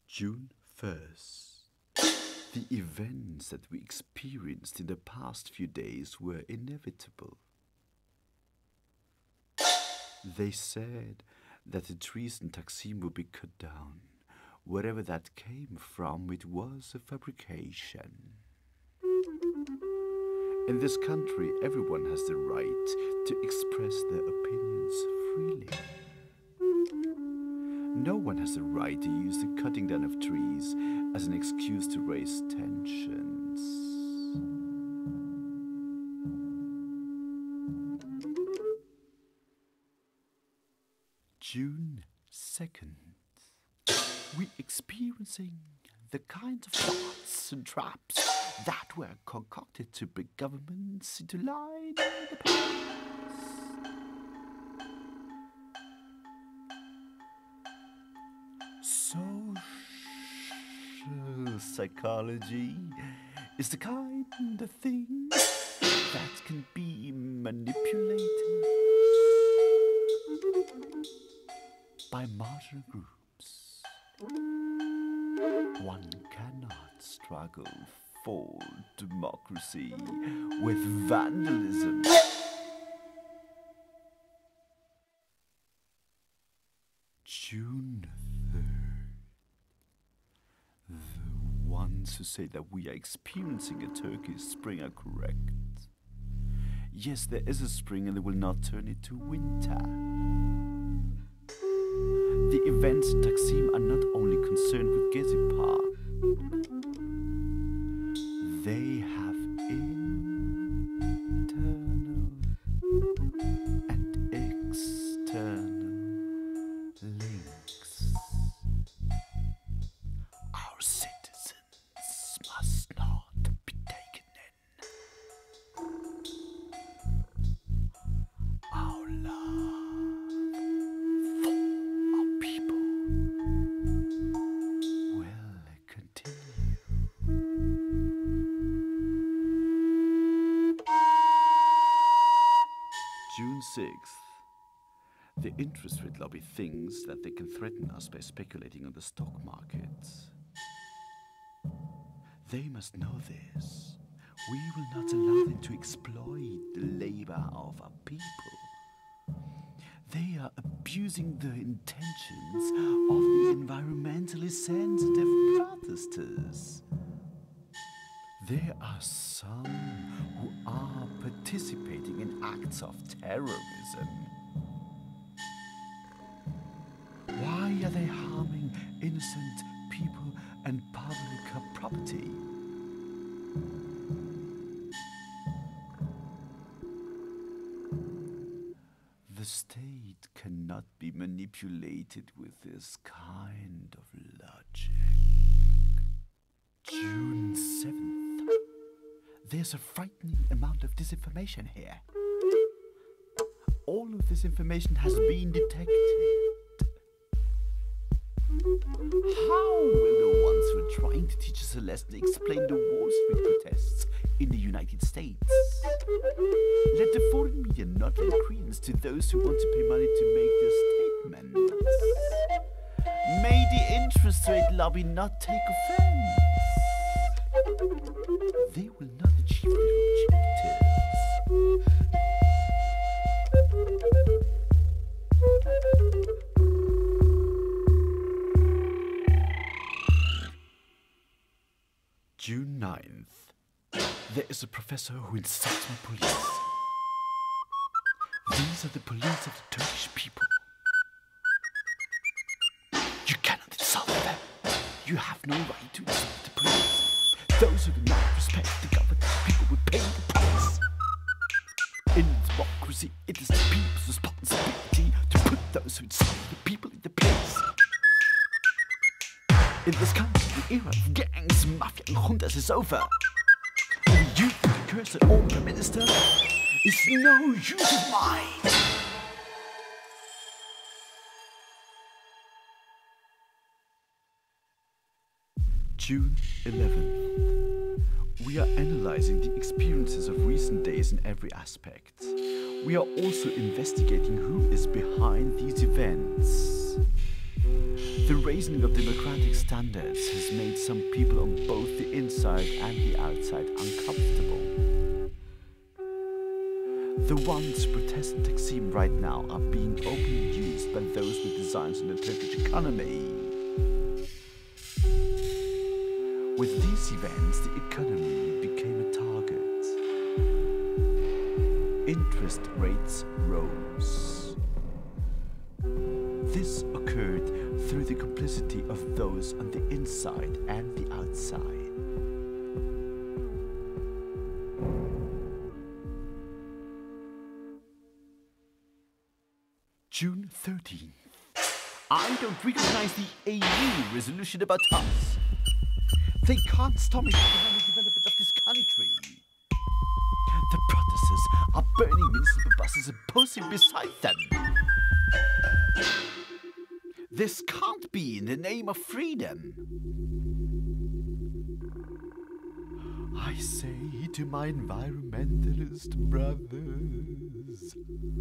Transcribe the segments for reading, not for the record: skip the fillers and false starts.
June 1st. The events that we experienced in the past few days were inevitable. They said that the trees in Taksim would be cut down. Wherever that came from, it was a fabrication. In this country, everyone has the right to express their opinions freely. No one has the right to use the cutting down of trees as an excuse to raise tensions. June 2nd. We're experiencing the kinds of plots and traps that were concocted to bring governments into line in the past. Social psychology is the kind of thing that can be manipulated by marginal groups. One cannot struggle for democracy with vandalism. June 3rd. The ones who say that we are experiencing a Turkish spring are correct. Yes, there is a spring and they will not turn it to winter. The events in Taksim are not only concerned with Gezi Park. They have internal and external links. Our citizens must not be taken in. Our love for our people will continue. June 6th. The interest rate lobby thinks that they can threaten us by speculating on the stock markets. They must know this. We will not allow them to exploit the labor of our people. They are abusing the intentions of the environmentally sensitive protesters. There are some who are participating in acts of terrorism. Why are they harming innocent people and public property? The state cannot be manipulated with this kind of logic. June 7th. There's a frightening amount of disinformation here. All of this information has been detected. How will the ones who are trying to teach us a lesson explain the Wall Street protests in the United States? Let the foreign media not lend credence to those who want to pay money to make their statements. May the interest rate lobby not take offense. They will not achieve their objectives. June 9th. There is a professor who insults my police. These are the police of the Turkish people. You cannot insult them. You have no right to insult the police. Those who do not respect the government, people will pay the price. In democracy, it is the people's responsibility to put those who insult the people in the place. In this country, the era of gangs, mafia, and juntas is over. And the youth to curse an old prime minister is no use of mine. June 11th. We are analyzing the experiences of recent days in every aspect. We are also investigating who is behind these events. The raising of democratic standards has made some people on both the inside and the outside uncomfortable. The ones protesting Taksim right now are being openly used by those with designs on the Turkish economy. With these events, the economy became a target. Interest rates rose. This occurred through the complicity of those on the inside and the outside. June 13th. I don't recognize the AU resolution about us. They can't stop the economic development of this country. The protesters are burning municipal buses and posing beside them. This can't be in the name of freedom. I say to my environmentalist brothers,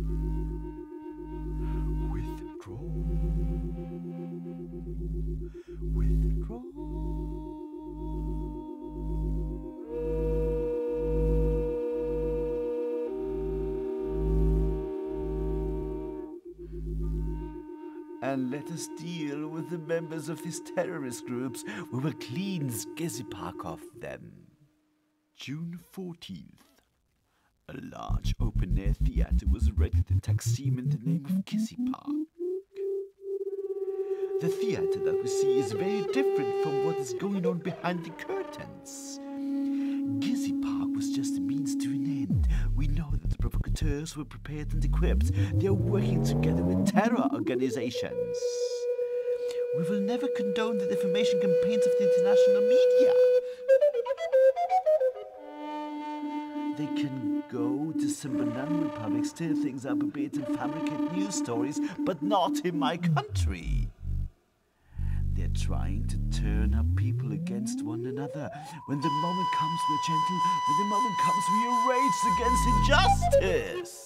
withdraw, withdraw. And let us deal with the members of these terrorist groups. We will clean Gezi Park off them. June 14th. A large open-air theatre was erected in Taksim in the name of Gezi Park. The theatre that we see is very different from what is going on behind the curtains. Gezi Park was just a means to an end. We know that the provocateurs were prepared and equipped. They are working together with terror organizations. We will never condone the defamation campaigns of the international media. They can go to some banana republic, stir things up a bit and fabricate news stories, but not in my country. They're trying to turn up people against one another. When the moment comes, we're gentle. When the moment comes, we are raged against injustice.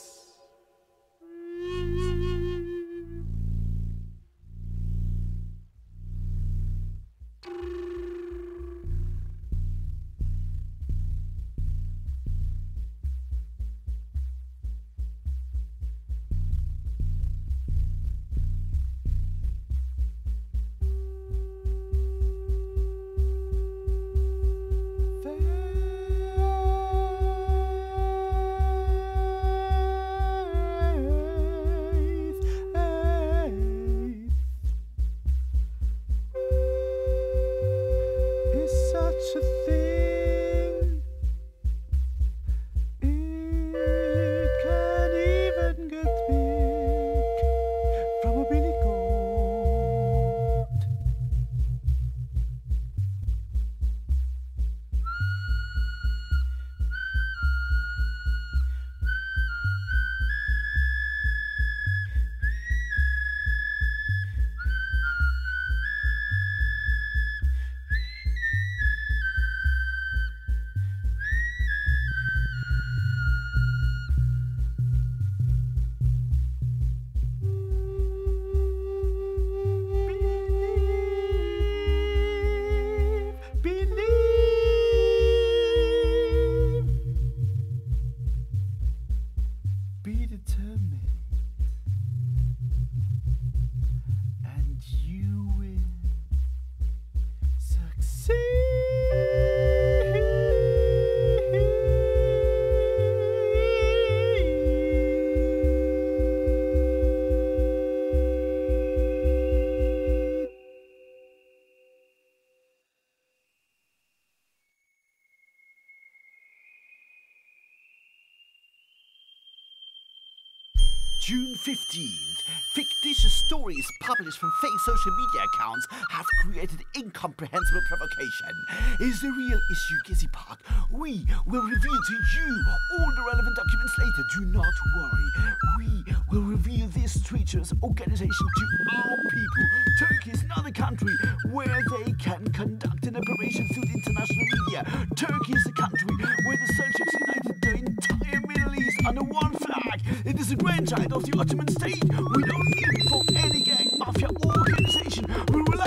June 15th. Fictitious stories published from fake social media accounts have created incomprehensible provocation. Is the real issue Gezi Park? We will reveal to you all the relevant documents later. Do not worry. We will reveal this treacherous organization to our people. Turkey is not a country where they can conduct an operation through the international media. Turkey is a country where the Seljuks united the entire Middle East under one flag. It is a grandchild of the Ottoman state. We don't need it for any gang, mafia, or organization. We will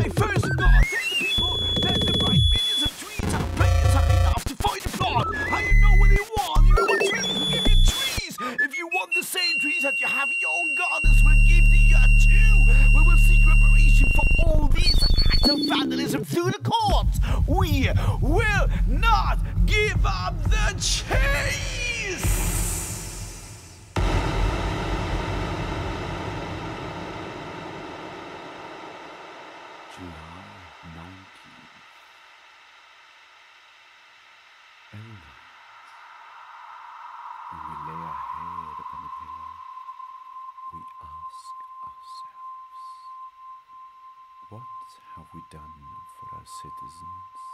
you have your goddess will give to you too. We will seek reparation for all these acts of vandalism through the courts. We will not give up the chase. July 19th. At when we lay our head upon the pillow, we ask ourselves, what have we done for our citizens?